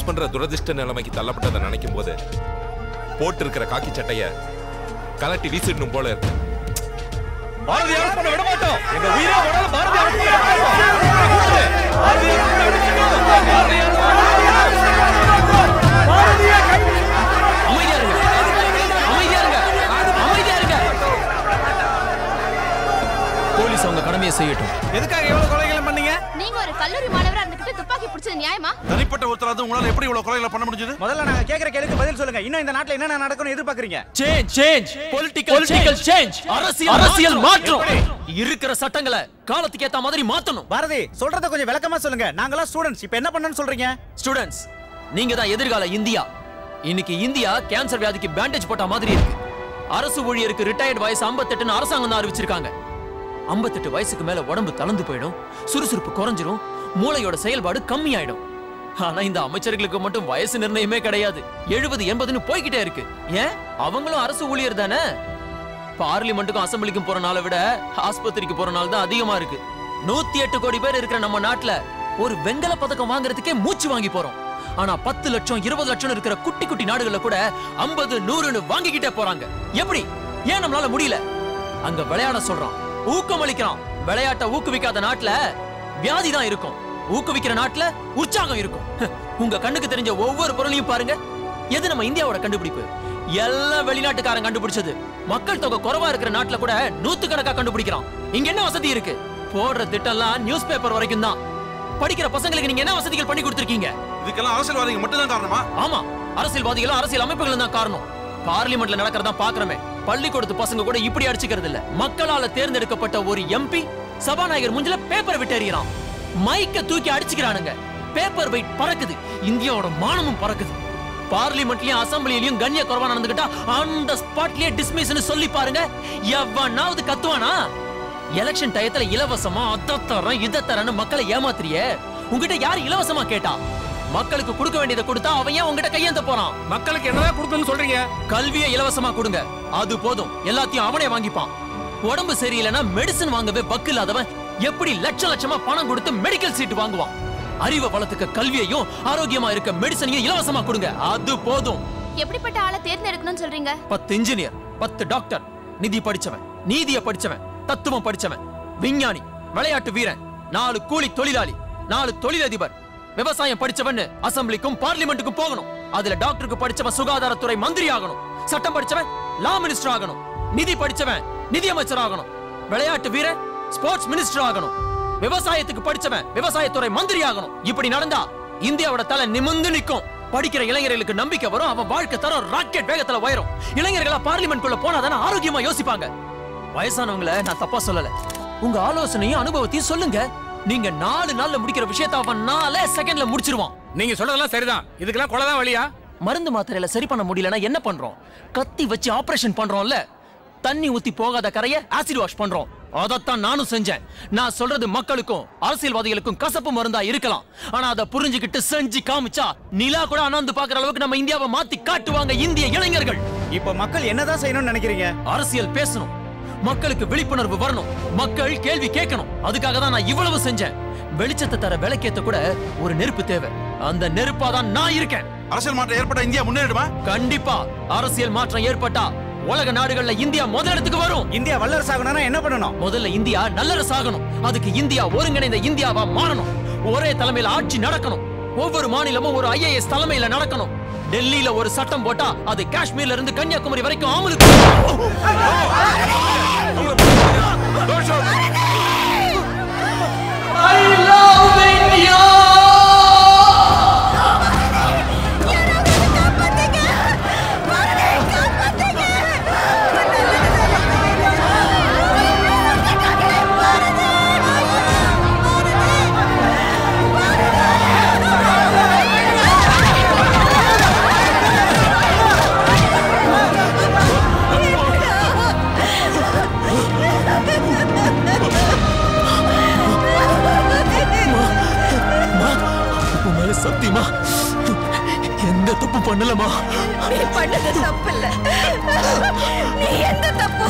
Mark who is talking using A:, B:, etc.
A: பண்ற துரதிஷ்ட நிலைமைக்கு தள்ளப்பட்டதை நினைக்கும் போது போட்டு இருக்கிற காக்கி சட்டைய கலட்டி வீசிடணும் போல இருக்கு.
B: பாரதி அரசு பண்ண விட மாட்டோம். எங்க உயிரே போனாலும் பாரதி அரசு பண்ண விட மாட்டோம். பாரதி அரசு பண்ண விட மாட்டோம். பாரதி அரசு பாரதியை கைவிடு.
C: அமைதியா இருங்க. அமைதியா இருங்க. அமைதியா இருங்க. போலீஸ் அவங்க கடமையை செய்யட்டும்.
B: எதுக்காக எவ்வளவு கொலைகளை பண்ணீங்க?
D: நீங்க ஒரு கல்லூரி மாணவரா இருந்துகிட்டு துப்பாக்கி பிடிச்சது நியாயமா?
E: தனிப்பட்ட ஒருத்தராவது உங்களால எப்படி இவ்வளவு கொலைகளை பண்ண முடிஞ்சது?
B: முதல்ல நாங்க கேக்குற கேள்விக்கு பதில் சொல்லுங்க. இன்னும் இந்த நாட்டுல என்ன நடக்கும்னு எதிர்பார்க்கறீங்க?
C: சேஞ்ச் பொலிட்டிக்கல் சேஞ்ச் அரசியல் மாற்றம். இருக்கிற சட்டங்களை காலத்துக்கு ஏத்த மாதிரி மாத்தணும்.
B: பாரதி சொல்றத கொஞ்சம் விளக்கமா சொல்லுங்க. நாங்கலாம் ஸ்டூடண்ட்ஸ். இப்போ என்ன பண்ணனும்னு சொல்றீங்க?
C: ஸ்டூடண்ட்ஸ், நீங்க தான் எதிர்கால இந்தியா. இன்னைக்கு இந்தியா கேன்சர் வியாதிக்கு பேண்டேஜ் போட்ட மாதிரி இருக்கு. அரசு ஊழியருக்கு ரிட்டையர்ட் வயசு 58ன்னு அரசாங்கம் தான் அறிவிச்சிருக்காங்க. 58 வயசுக்கு மேல உடம்பு தளர்ந்து போயிடும், சுறுசுறுப்பு குறைஞ்சிரும், மூளையோட செயல்பாடு கம்மியாயிடும். ஆனா இந்த அமைச்சர்களுக்கு மட்டும் வயசு நிர்ணயமே கிடையாது. 70 80ன்னு போய்கிட்டே இருக்கு. ஏன்? அவங்களும் அரசு ஊழியர் தானே. பார்லிமெண்ட்டுக்கும் அசம்பிளிக்கும் போற நாளை விட ஆஸ்பத்திரிக்கு போற நாள் தான் அதிகமா இருக்கு. 108 கோடி பேர் இருக்கிற நம்ம நாட்டுல ஒரு வெங்கல பதக்கம் வாங்குறதுக்கே மூச்சு வாங்கி போறோம். ஆனா 10 லட்சம் 20 லட்சம் இருக்கிற குட்டி குட்டி நாடுகள்ல கூட 50 100ன்னு வாங்கிக்கிட்டே போறாங்க. எப்படி? ஏன் நம்மளால முடியல? அங்க விளையாட சொல்றான், ஊக்கமளிக்கிறான். விளையாட்டை ஊக்குவிக்காத நாட்டுல வியாதி தான் இருக்கும், ஊக்குவிக்கிற நாட்டுல உற்சாகம் இருக்கும். உங்க கண்ணுக்கு தெரிஞ்ச ஒவ்வொரு பொருளையும் பாருங்க. எது நம்ம இந்தியாவோட கண்டுபிடிப்பு? எல்லாம் வெளிநாட்டுக்காரன் கண்டுபிடிச்சது. மக்கள் தொகை குறைவா இருக்கிற நாட்டுல கூட 100 கணக்கா கண்டுபிடிக்கிறான். இங்க என்ன வசதி இருக்கு? போடுற திட்டம்லாம் நியூஸ் பேப்பர் வரைக்கும் தான். படிக்கிற பசங்களுக்கு நீங்க என்ன வசதிகள் பண்ணி கொடுத்திருக்கீங்க?
E: இதுக்கெல்லாம் அரசியல்வாதிகள் மட்டும் தான் காரணமா?
C: ஆமா, அரசியல்வாதிகளும் அரசியல் அமைப்புகளும் தான் காரணம். பார்லிமெண்ட்ல நடக்கிறதா பாக்குறமே. பள்ளிக்கூடத்து பசங்க கூட இப்படி அடிச்சுக்கிறது இல்ல. மக்களால தேர்ந்தெடுக்கப்பட்ட ஒரு எம்பி சபாநாயகர் முஞ்சில பேப்பர் விட்டு எறியறான், மைக்க தூக்கி அடிச்சுக்கிறானுங்க. பேப்பர் வெயிட் பறக்குது, இந்தியாவோட மானமும் பறக்குது. பார்லிமெண்ட்லயும் அசம்பிளிலயும் கண்ணிய குறைவா நடந்துகிட்டா அந்த ஸ்பாட்லயே டிஸ்மிஸ்னு சொல்லி பாருங்க. எவனாவது கத்துவானா? எலெக்ஷன் டயத்துல இலவசமா அத தரேன் இத தரேன்னு மக்களை ஏமாத்துறியே. உங்ககிட்ட யார் இலவசமா கேட்டா? மக்களுக்கு கொடுக்க வேண்டியதை கொடுத்தா அவன் ஏன் உங்ககிட்ட கையேந்த போறான்?
B: மக்களுக்கு என்னதான் கொடுக்கணும்னு சொல்றீங்க?
C: கல்வியை இலவசமா கொடுங்க, அது போதும். எல்லாத்தையும் அவனே வாங்கிப்பான். உடம்பு சரியில்லைன்னா மெடிசன் வாங்கவே பக்கு இல்லாதவன் எப்படி லட்ச லட்சமா பணம் கொடுத்து மெடிக்கல் சீட் வாங்குவான்? அறிவை வளர்த்துக்க கல்வியையும் ஆரோக்கியமா இருக்க மெடிசனையும் இலவசமா கொடுங்க, அது போதும்.
D: எப்படிப்பட்ட ஆளை தேர்ந்தெடுக்கணும்னு சொல்றீங்க?
C: 10 இன்ஜினியர், 10 டாக்டர், நிதி படிச்சவன், நீதியை படிச்சவன், தத்துவம் படிச்சவன், விஞ்ஞானி, விளையாட்டு வீரன், 4 கூலி தொழிலாளி, 4 தொழிலதிபர், விவசாயம் படிச்சவன் அசம்பிளிக்கும் பார்லிமெண்ட்டுக்கும் போகணும். அதுல டாக்டருக்கு படிச்சவன் சுகாதாரத்துறை மந்திரி ஆகணும், சட்டம் படிச்சவன் லா மினிஸ்டர் ஆகணும், நிதி படிச்சவன் நிதி அமைச்சர் ஆகணும், விளையாட்டு வீரன் ஸ்போர்ட்ஸ் மினிஸ்டர் ஆகணும், விவசாயத்துக்கு படிச்சவன் விவசாயத்துறை மந்திரி ஆகணும். இப்படி நடந்தா இந்தியாவோட தலை நிமிர்ந்து நிற்கும். படிக்கிற இளைஞர்களுக்கு நம்பிக்கை வரும், அவன் வாழ்க்கை தரம் ராக்கெட் வேகத்துல உயரும். இளைஞர்களா பார்லிமெண்ட் குள்ள போனாதானே ஆரோக்கியமா யோசிப்பாங்க. வயசானவங்கள நான் தப்பா சொல்லல, உங்க ஆலோசனையும் அனுபவத்தையும் சொல்லுங்க. நீங்க 4 நாள்ல முடிக்கிற விஷயத்தை அவன் 4 செகண்ட்ல முடிச்சிருவான்.
B: நீங்க சொல்றதெல்லாம் சரிதான். இதுக்கெல்லாம் கொலைதான் வழியா?
C: மருந்து மாத்திரையில சரி பண்ண முடியலன்னா என்ன பண்றோம்? கத்தி வச்சு ஆபரேஷன் பண்றோம்ல. தண்ணி ஊத்தி போகாத கரைய ஆசிட் வாஷ் பண்றோம். அதத்தான் நானும் செஞ்சேன். நான் சொல்றது மக்களுக்கும் அரசியல்வாதிகளுக்கும் கசப்பு மருந்தா இருக்கலாம். ஆனா அதை புரிஞ்சுக்கிட்டு செஞ்சு காமிச்சா நிலா கூட அண்ணாந்து பாக்குற அளவுக்கு நம்ம இந்தியாவை மாத்தி காட்டுவாங்க இந்திய இளைஞர்கள்.
B: இப்ப மக்கள் என்னதான் செய்யணும்னு நினைக்கிறீங்க?
C: அரசியல் பேசணும், மக்களுக்கு விழிப்புணர்வு வரணும், மக்கள் கேள்வி கேட்கணும். அதுக்காக தான் நான் இவ்வளவு செஞ்சேன். வெளிச்சத்தை தர விளக்கேத்த கூட ஒரு நெருப்பு தேவை. அந்த நெருப்பா தான் நான் இருக்கேன்.
E: அரசியல் மாற்றம் ஏற்பட்ட இந்தியா முன்னேறிடுமா?
C: கண்டிப்பா. அரசியல் மாற்றம் ஏற்பட்டா உலக நாடுகள்ல இந்தியா முதலிடத்துக்கு வரும்.
B: இந்தியா வல்லரசு ஆகணும்னா என்ன பண்ணணும்?
C: முதல்ல இந்தியா நல்லரசு ஆகணும். அதுக்கு இந்தியா ஒருங்கிணைந்த இந்தியாவா மாறணும். ஒரே தலைமையில ஆட்சி நடக்கணும். ஒவ்வொரு மாநிலமும் ஒரு IAS தலைமையில நடக்கணும். டெல்லியில ஒரு சட்டம் போட்டா அது காஷ்மீர்ல இருந்து கன்னியாகுமரி வரைக்கும் அமலுக்கு. I love India. சத்தியமா எந்த தப்பு பண்ணலமா?
F: நீ பண்ணது தப்பு இல்ல. நீ எந்த தப்பு